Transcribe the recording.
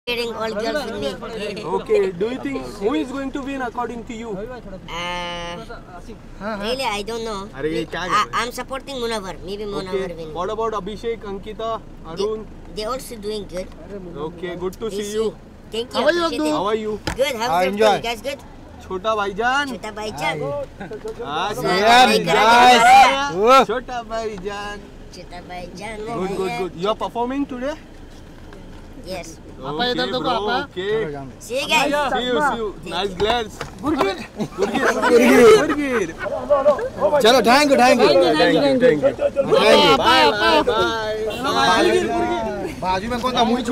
Getting all girls with me. Okay. Do you think who is going to win according to you? Really, I don't know. I'm supporting Munawar. Maybe Munawar win. What about Abhishek, Ankita, Arun? They also doing good. Okay, good to see you. Thank you. How are you? Good. How's it going? Guys, good. Chota Bhaijan. Chota Bhaijan. Chota Bhaijan. Chota Bhaijan. Good. You are performing today? Yes. Okay, bro. Okay. See you guys. See you. Nice glass. Gurgir. चलो thank you Bye. बाजू में कौन था मुझे